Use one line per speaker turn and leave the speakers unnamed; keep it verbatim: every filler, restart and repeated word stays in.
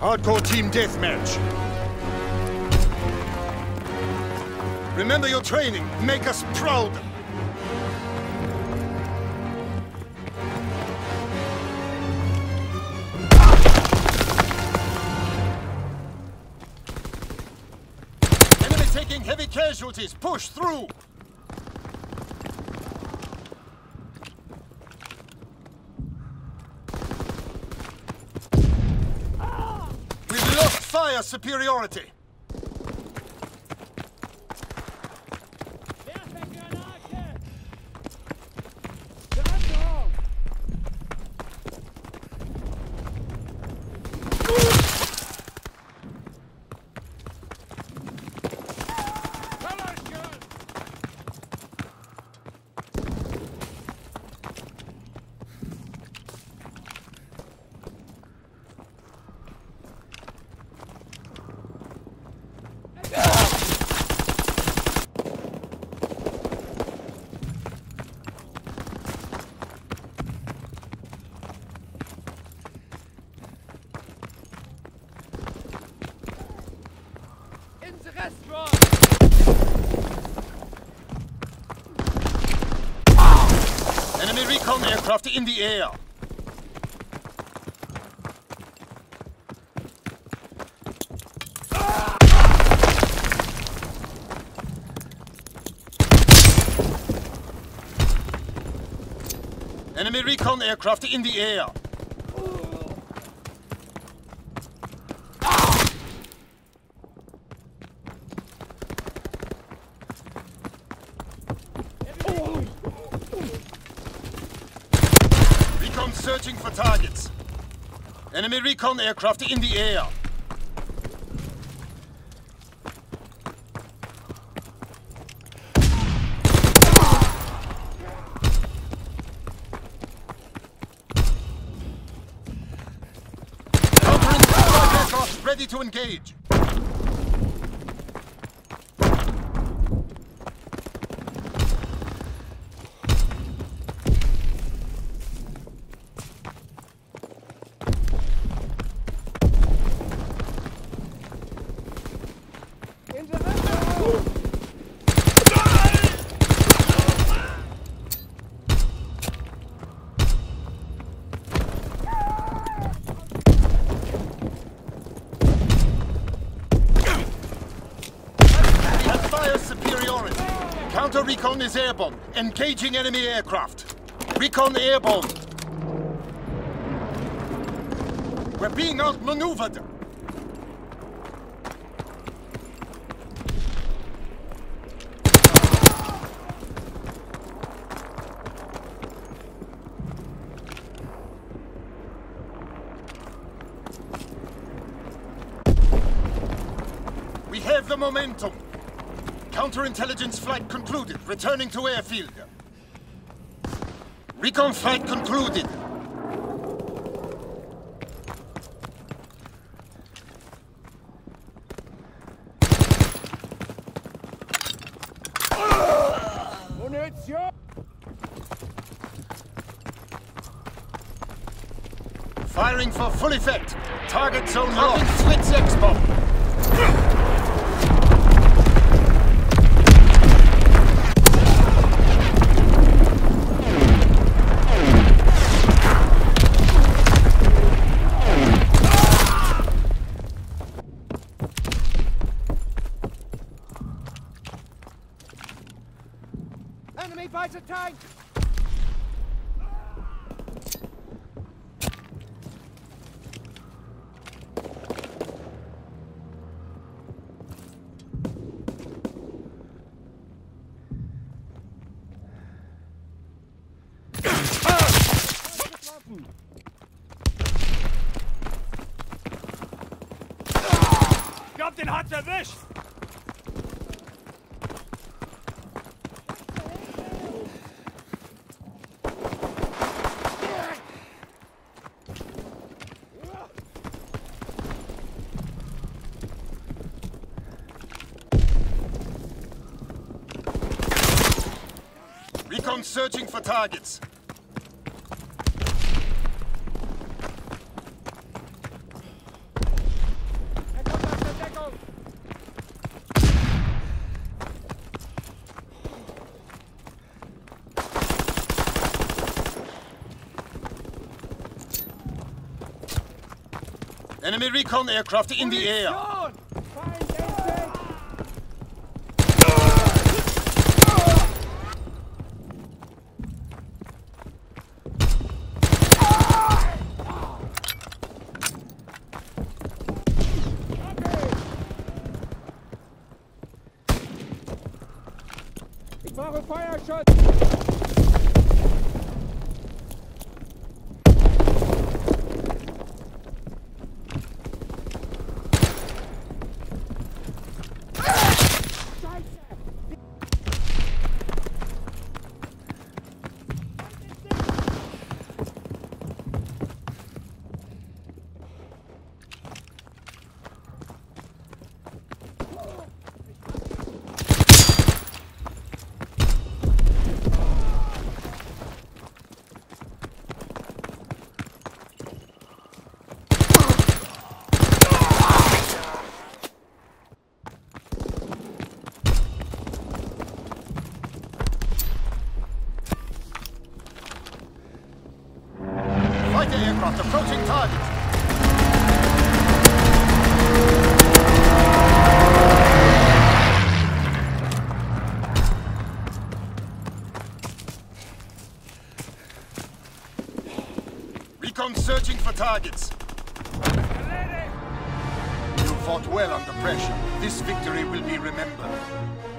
Hardcore team deathmatch. Remember your training. Make us proud. Enemy taking heavy casualties. Push through. We've lost fire superiority. Enemy recon aircraft in the air. Enemy recon aircraft in the air. Recon searching for targets. Enemy recon aircraft in the air. Ready to engage. Counter recon is airborne. Engaging enemy aircraft. Recon airborne. We're being outmaneuvered. We have the momentum. Counterintelligence flight concluded. Returning to airfield. Recon flight concluded. Firing for full effect. Target zone locked. Switch X-bomb.
Enemy fighter tank!
Ich hab den Hatz erwischt!
Recon searching for targets. Enemy recon aircraft in the air.
Ich brauche Feuerschutz!
Fighter aircraft approaching target. Recon searching for targets. You fought well under pressure. This victory will be remembered.